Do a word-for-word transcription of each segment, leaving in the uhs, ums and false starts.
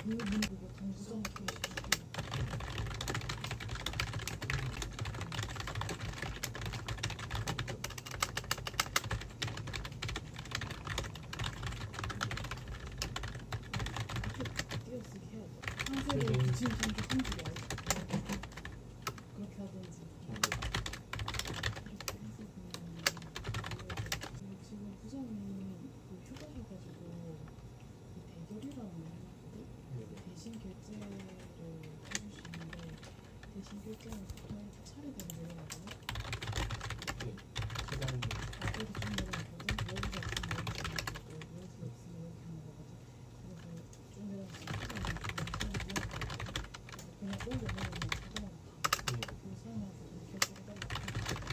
그 문 보고 당구장 계시고. 띄어쓰기 해야 돼. 한색으로 붙인 상태 품질이 알지? 그렇게 하든지. 지금 부장님 그 휴가셔가지고 대결이라는 걸 해놨거든? 대신 결제를 해주시는데 대신 결제는 보통 차례대로 내려가거든? 네, 시간이 여기 좀 내려가거든? 여기가 있으면 여기 하는 거고 여기가 없으면 여기 하는 거거든? 그래서 좀 내려가서 그냥 올려놓으면 자동으로 다 그 사람한테 좀 결제해달라고.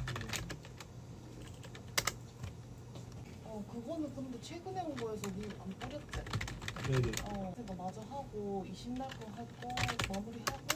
어 그거는 근데 최근에 온 거여서 니안 뿌렸지? 네네. 어, 제가 마저 하고 이십 날 거 할 거 마무리하고